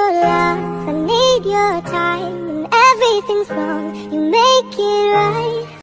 your love, I need your time. When everything's wrong,